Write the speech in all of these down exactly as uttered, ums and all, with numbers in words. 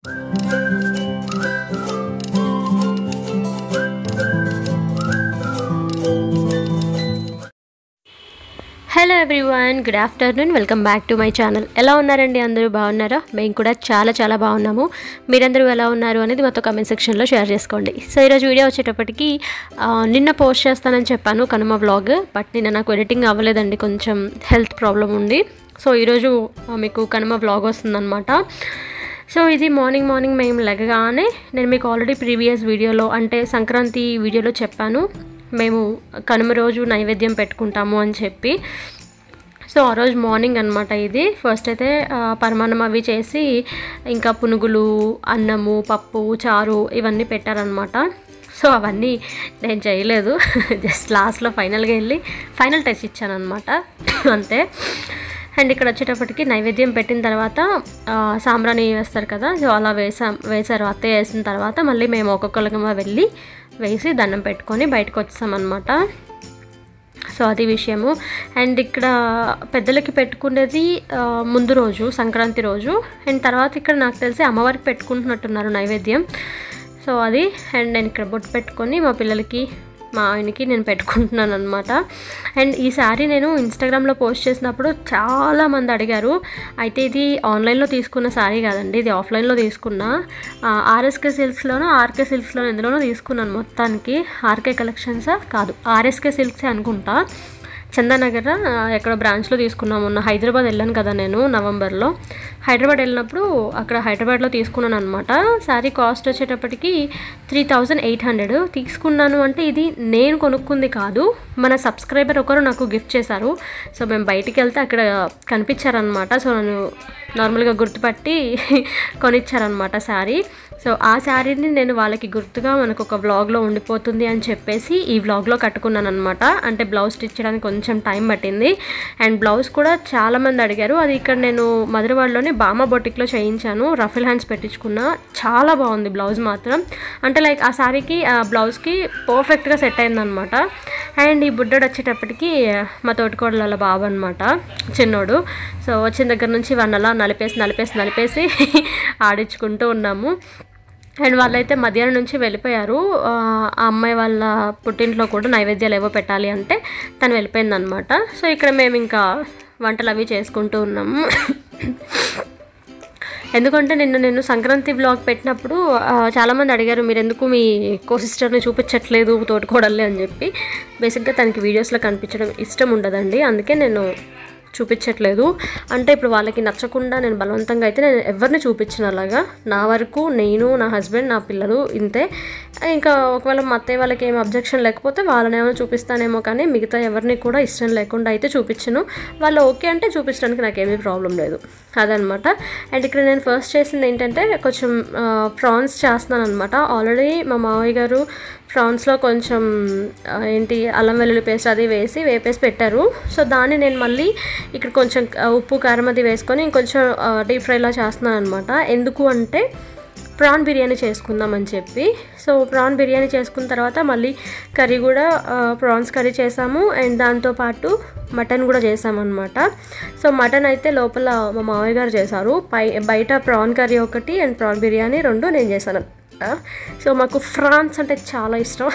Hello everyone, good afternoon. Welcome back to my channel. ఎలా ఉన్నారండి? అందరూ బాగున్నారా? మేము కూడా చాలా చాలా బాగున్నాము. మీరందరూ ఎలా ఉన్నారు అనేది మొత్తం కామెంట్ సెక్షన్లో షేర్ చేసుకోండి. సో ఈరోజు వీడియో వచ్చేటప్పటికి నిన్న పోస్ట్ చేస్తానని చెప్పాను కనుమ వ్లాగ్, బట్ నిన్న నాకు ఎడిటింగ్ అవ్వలేదండి, కొంచెం హెల్త్ ప్రాబ్లం ఉంది. సో ఈరోజు మీకు కనుమ వ్లాగ్ వస్తుందన్నమాట. సో ఇది మార్నింగ్ మార్నింగ్ మేము లెగగానే నేను మీకు ఆల్రెడీ ప్రీవియస్ వీడియోలో అంటే సంక్రాంతి వీడియోలో చెప్పాను మేము కనుమ రోజు నైవేద్యం పెట్టుకుంటాము అని చెప్పి. సో ఆ రోజు మార్నింగ్ అనమాట ఇది. ఫస్ట్ అయితే పరమాన్నం అవి చేసి ఇంకా పునుగులు, అన్నము, పప్పు, చారు ఇవన్నీ పెట్టారనమాట. సో అవన్నీ నేను చేయలేదు, జస్ట్ లాస్ట్లో ఫైనల్గా వెళ్ళి ఫైనల్ టచ్ ఇచ్చాను అనమాట, అంతే. అండ్ ఇక్కడ వచ్చేటప్పటికి నైవేద్యం పెట్టిన తర్వాత సాంబ్రాణి వేస్తారు కదా, సో అలా వేసా వేసారు అత్తయ్య వేసిన తర్వాత మళ్ళీ మేము ఒక్కొక్కరిగా వెళ్ళి వేసి దండం పెట్టుకొని బయటకు వచ్చామన్నమాట. సో అది విషయము. అండ్ ఇక్కడ పెద్దలకి పెట్టుకునేది ముందు రోజు సంక్రాంతి రోజు, అండ్ తర్వాత ఇక్కడ నాకు తెలిసి అమ్మవారికి పెట్టుకుంటున్నట్టున్నారు నైవేద్యం. సో అది. అండ్ నేను ఇక్కడ బొట్టు పెట్టుకొని మా పిల్లలకి మా ఆయనకి నేను పెట్టుకుంటున్నాను అనమాట. అండ్ ఈ శారీ నేను ఇన్స్టాగ్రామ్లో పోస్ట్ చేసినప్పుడు చాలామంది అడిగారు. అయితే ఇది ఆన్లైన్లో తీసుకున్న శారీ కాదండి, ఇది ఆఫ్లైన్లో తీసుకున్న. ఆర్ఎస్కే సిల్క్స్లోనో ఆర్కే సిల్క్స్లోనో ఎందులోనో తీసుకున్నాను మొత్తానికి. ఆర్కే కలెక్షన్సా కాదు, ఆర్ఎస్కే సిల్క్సే అనుకుంటా. చందానగర్ ఎక్కడో బ్రాంచ్లో తీసుకున్నాము. మొన్న హైదరాబాద్ వెళ్ళాను కదా నేను నవంబర్లో. హైదరాబాద్ వెళ్ళినప్పుడు అక్కడ హైదరాబాద్లో తీసుకున్నాను అనమాట. శారీ కాస్ట్ వచ్చేటప్పటికి త్రీ థౌజండ్ ఎయిట్ హండ్రెడ్ తీసుకున్నాను. అంటే ఇది నేను కొనుక్కుంది కాదు, మన సబ్స్క్రైబర్ ఒకరు నాకు గిఫ్ట్ చేశారు. సో మేము బయటికి వెళ్తే అక్కడ కనిపించారనమాట. సో నన్ను నార్మల్గా గుర్తుపట్టి కొనిచ్చారనమాట శారీ. సో ఆ శారీని నేను వాళ్ళకి గుర్తుగా మనకు ఒక వ్లాగ్లో ఉండిపోతుంది అని చెప్పేసి ఈ వ్లాగ్లో కట్టుకున్నాను అనమాట. అంటే బ్లౌజ్ స్టిచ్ చేయడానికి కొంచెం టైం పట్టింది. అండ్ బ్లౌజ్ కూడా చాలామంది అడిగారు. అది ఇక్కడ నేను మధురవాడలోని బామా బొటిక్లో చేయించాను, రఫిల్ హ్యాండ్స్ పెట్టించుకున్నా. చాలా బాగుంది బ్లౌజ్ మాత్రం. అంటే లైక్ ఆ శారీకి ఆ బ్లౌజ్కి పర్ఫెక్ట్గా సెట్ అయిందనమాట. అండ్ ఈ బుడ్డోడు వచ్చేటప్పటికి మా తోటికోడల బాబు అనమాట, చిన్నోడు. సో వచ్చిన దగ్గర నుంచి వన్ అలా నలిపేసి నలిపేసి నలిపేసి ఆడించుకుంటూ ఉన్నాము. అండ్ వాళ్ళైతే మధ్యాహ్నం నుంచి వెళ్ళిపోయారు. ఆ అమ్మాయి వాళ్ళ పుట్టింట్లో కూడా నైవేద్యాలు ఏవో పెట్టాలి అంటే తను వెళ్ళిపోయిందనమాట. సో ఇక్కడ మేము ఇంకా వంటలు అవి చేసుకుంటూ ఉన్నాము. ఎందుకంటే నిన్న నేను సంక్రాంతి బ్లాగ్ పెట్టినప్పుడు చాలామంది అడిగారు మీరు ఎందుకు మీ కో సిస్టర్ని చూపించట్లేదు తోటికోడల్ని అని చెప్పి. బేసిక్గా తనకి వీడియోస్లో కనిపించడం ఇష్టం ఉండదండి, అందుకే నేను చూపించట్లేదు. అంటే ఇప్పుడు వాళ్ళకి నచ్చకుండా నేను బలవంతంగా అయితే నేను ఎవరిని చూపించిన అలాగా. నా వరకు నేను, నా హస్బెండ్, నా పిల్లలు ఇంతే. ఇంకా ఒకవేళ మా అత్తయ్య వాళ్ళకి ఏం అబ్జెక్షన్ లేకపోతే వాళ్ళని ఏమైనా చూపిస్తానేమో, కానీ మిగతా ఎవరిని కూడా ఇష్టం లేకుండా అయితే చూపించను. వాళ్ళు ఓకే అంటే చూపించడానికి నాకేమీ ప్రాబ్లం లేదు, అదనమాట. అండ్ ఇక్కడ నేను ఫస్ట్ చేసింది ఏంటంటే కొంచెం ప్రాన్స్ చేస్తున్నాను అనమాట. ఆల్రెడీ మా మావయ్య గారు ప్రాన్స్లో కొంచెం ఏంటి అల్లం వెల్లుల్లి పేస్ట్ అది వేసి వేపేసి పెట్టారు. సో దాన్ని నేను మళ్ళీ ఇక్కడ కొంచెం ఉప్పు కారం అది వేసుకొని ఇంకొంచెం డీప్ ఫ్రైలా చేస్తున్నాను అనమాట. ఎందుకు అంటే ప్రాన్ బిర్యానీ చేసుకుందామని చెప్పి. సో ప్రాన్ బిర్యానీ చేసుకున్న తర్వాత మళ్ళీ కర్రీ కూడా ప్రాన్స్ కర్రీ చేసాము. అండ్ దాంతోపాటు మటన్ కూడా చేసామన్నమాట. సో మటన్ అయితే లోపల మా మావయ్య గారు చేశారు, పై బయట ప్రాన్ కర్రీ ఒకటి అండ్ ప్రాన్ బిర్యానీ రెండు నేను చేశాను. సో మాకు ప్రాన్స్ అంటే చాలా ఇష్టం.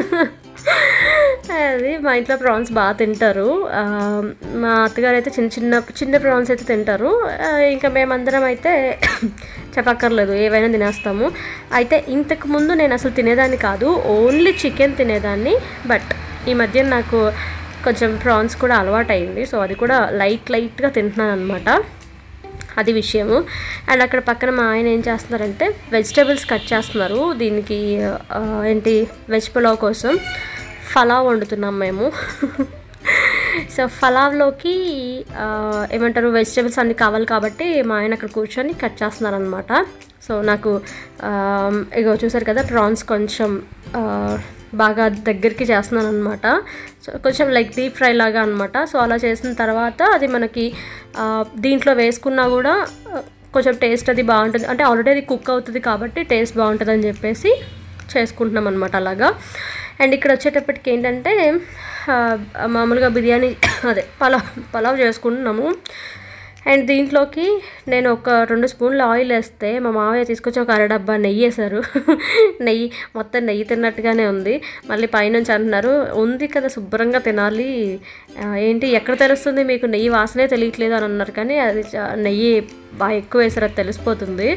అది మా ఇంట్లో ప్రాన్స్ బాగా తింటారు. మా అత్తగారు అయితే చిన్న చిన్న చిన్న ప్రాన్స్ అయితే తింటారు. ఇంకా మేమందరం అయితే చెప్పక్కర్లేదు, ఏవైనా తినేస్తాము. అయితే ఇంతకు ముందు నేను అసలు తినేదాన్ని కాదు, ఓన్లీ చికెన్ తినేదాన్ని. బట్ ఈ మధ్య నాకు కొంచెం ప్రాన్స్ కూడా అలవాటు అయింది. సో అది కూడా లైట్ లైట్గా తింటున్నాను అనమాట, అది విషయము. అండ్ అక్కడ పక్కన మా ఆయన ఏం చేస్తున్నారంటే వెజిటేబుల్స్ కట్ చేస్తున్నారు. దీనికి ఏంటి వెజ్ పులావ్ కోసం ఫలావ్ వండుతున్నాం మేము. సో ఫలావ్లోకి ఏమంటారు వెజిటేబుల్స్ అన్నీ కావాలి కాబట్టి మా ఆయన అక్కడ కూర్చొని కట్ చేస్తున్నారు అనమాట. సో నాకు ఇగో చూసారు కదా ప్రాన్స్ కొంచెం బాగా దగ్గరికి చేస్తున్నాను అనమాట. సో కొంచెం లైక్ డీప్ ఫ్రై లాగా అనమాట. సో అలా చేసిన తర్వాత అది మనకి దీంట్లో వేసుకున్నా కూడా కొంచెం టేస్ట్ అది బాగుంటుంది. అంటే ఆల్రెడీ అది కుక్ అవుతుంది కాబట్టి టేస్ట్ బాగుంటుంది అని చెప్పేసి చేసుకుంటున్నాం అనమాట అలాగా. అండ్ ఇక్కడ వచ్చేటప్పటికి ఏంటంటే మామూలుగా బిర్యానీ అదే పలావ్ పలావ్ చేసుకుంటున్నాము. అండ్ దీంట్లోకి నేను ఒక రెండు స్పూన్లు ఆయిల్ వేస్తే మా మావయ్య తీసుకొచ్చి ఒక అర డబ్బా నెయ్యి వేశారు. నెయ్యి మొత్తం నెయ్యి తిన్నట్టుగానే ఉంది. మళ్ళీ పైనుంచి అంటున్నారు ఉంది కదా శుభ్రంగా తినాలి, ఏంటి ఎక్కడ తెలుస్తుంది మీకు నెయ్యి వాసనే తెలియట్లేదు అని అన్నారు. కానీ అది నెయ్యి బాగా ఎక్కువ వేసారు, అది తెలిసిపోతుంది.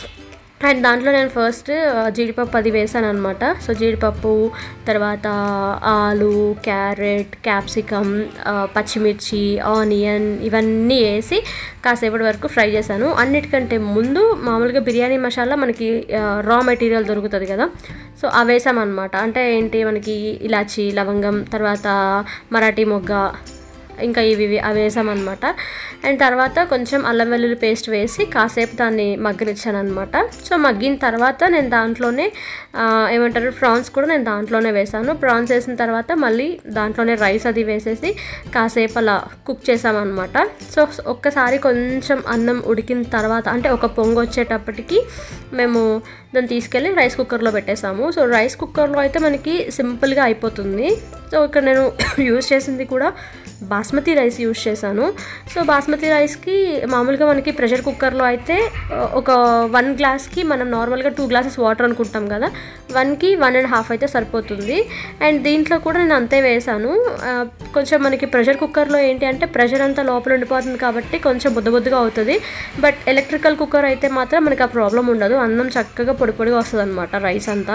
అండ్ దాంట్లో నేను ఫస్ట్ జీడిపప్పు అది వేసాను అనమాట. సో జీడిపప్పు, తర్వాత ఆలు, క్యారెట్, క్యాప్సికమ్, పచ్చిమిర్చి, ఆనియన్ ఇవన్నీ వేసి కాసేపటి వరకు ఫ్రై చేశాను. అన్నిటికంటే ముందు మామూలుగా బిర్యానీ మసాలా మనకి రా మెటీరియల్ దొరుకుతుంది కదా, సో అవి వేసామన్నమాట. అంటే ఏంటి మనకి ఇలాచి, లవంగం, తర్వాత మరాఠీ మొగ్గ, ఇంకా ఇవి అవి వేసామన్నమాట. అండ్ తర్వాత కొంచెం అల్లం వెల్లుల్లి పేస్ట్ వేసి కాసేపు దాన్ని మగ్గనిచ్చాను అనమాట. సో మగ్గిన తర్వాత నేను దాంట్లోనే ఏమంటారు ప్రాన్స్ కూడా నేను దాంట్లోనే వేసాను. ప్రాన్స్ వేసిన తర్వాత మళ్ళీ దాంట్లోనే రైస్ అది వేసేసి కాసేపు అలా కుక్ చేసామన్నమాట. సో ఒక్కసారి కొంచెం అన్నం ఉడికిన తర్వాత అంటే ఒక పొంగు వచ్చేటప్పటికి మేము దాన్ని తీసుకెళ్ళి రైస్ కుక్కర్లో పెట్టేసాము. సో రైస్ కుక్కర్లో అయితే మనకి సింపుల్గా అయిపోతుంది. సో ఇక్కడ నేను యూజ్ చేసింది కూడా బాస్మతి రైస్ యూజ్ చేశాను. సో బాస్మతి రైస్కి మామూలుగా మనకి ప్రెషర్ కుక్కర్లో అయితే ఒక వన్ గ్లాస్కి మనం నార్మల్గా టూ గ్లాసెస్ వాటర్ అనుకుంటాం కదా, వన్కి వన్ అండ్ హాఫ్ అయితే సరిపోతుంది. అండ్ దీంట్లో కూడా నేను అంతే వేసాను. కొంచెం మనకి ప్రెషర్ కుక్కర్లో ఏంటి అంటే ప్రెషర్ అంతా లోపల ఉండిపోతుంది కాబట్టి కొంచెం బుద్ద బుద్దుగా అవుతుంది. బట్ ఎలక్ట్రికల్ కుక్కర్ అయితే మాత్రం మనకి ఆ ప్రాబ్లం ఉండదు, అన్నం చక్కగా పొడి పొడిగా వస్తుంది అనమాట రైస్ అంతా.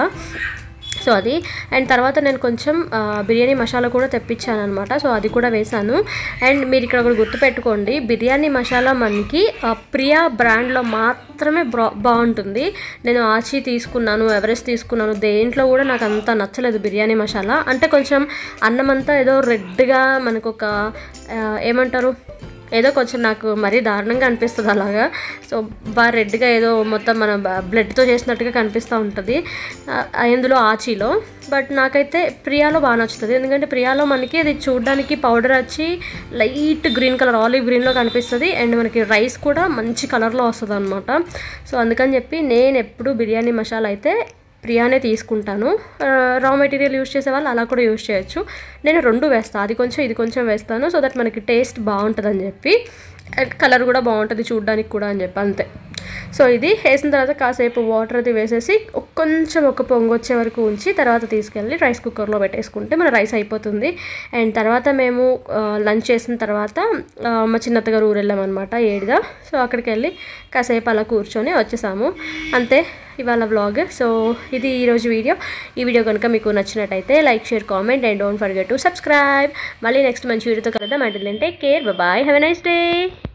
సో అది అండ్ తర్వాత నేను కొంచెం బిర్యానీ మసాలా కూడా తెప్పించాను అనమాట. సో అది కూడా వేసాను. అండ్ మీరు ఇక్కడ ఒకటి గుర్తుపెట్టుకోండి, బిర్యానీ మసాలా మనకి ప్రియా బ్రాండ్లో మాత్రమే బా బాగుంటుంది. నేను ఆచి తీసుకున్నాను, ఎవరెస్ట్ తీసుకున్నాను, దేంట్లో కూడా నాకు అంత నచ్చలేదు బిర్యానీ మసాలా. అంటే కొంచెం అన్నం అంతా ఏదో రెడ్గా మనకు ఒక ఏమంటారు ఏదో కొంచెం నాకు మరీ దారుణంగా అనిపిస్తుంది అలాగా. సో బాగా రెడ్గా ఏదో మొత్తం మన బ్లడ్తో చేసినట్టుగా కనిపిస్తూ ఉంటుంది అందులో ఆచీలో. బట్ నాకైతే ప్రియాలో బాగా నచ్చుతుంది, ఎందుకంటే ప్రియాలో మనకి అది చూడడానికి పౌడర్ వచ్చి లైట్ గ్రీన్ కలర్, ఆలివ్ గ్రీన్లో కనిపిస్తుంది. అండ్ మనకి రైస్ కూడా మంచి కలర్లో వస్తుంది అనమాట. సో అందుకని చెప్పి నేను ఎప్పుడు బిర్యానీ మసాలా అయితే ప్రియానే తీసుకుంటాను. రా మెటీరియల్ యూజ్ చేసే వాళ్ళు అలా కూడా యూజ్ చేయొచ్చు. నేను రెండు వేస్తాను, అది కొంచెం ఇది కొంచెం వేస్తాను. సో దట్ మనకి టేస్ట్ బాగుంటుంది అని చెప్పి, కలర్ కూడా బాగుంటుంది చూడడానికి కూడా అని చెప్పి అంతే. సో ఇది వేసిన తర్వాత కాసేపు వాటర్ అది వేసేసి కొంచెం ఒక పొంగు వచ్చే వరకు ఉంచి తర్వాత తీసుకెళ్ళి రైస్ కుక్కర్లో పెట్టేసుకుంటే మన రైస్ అయిపోతుంది. అండ్ తర్వాత మేము లంచ్ చేసిన తర్వాత మా చిన్నత్తగారు ఊరు వెళ్ళామన్నమాట ఏడుగా. సో అక్కడికి వెళ్ళి కాసేపు అలా కూర్చొని వచ్చేసాము అంతే ఇవాళ వ్లాగ్. సో ఇది ఈరోజు వీడియో. ఈ వీడియో కనుక మీకు నచ్చినట్టయితే like, share, comment and don't forget to subscribe. మళ్ళీ నెక్స్ట్ మంచి వీడియోతో కలుద్దాం. Until then take care, bye, have a nice day.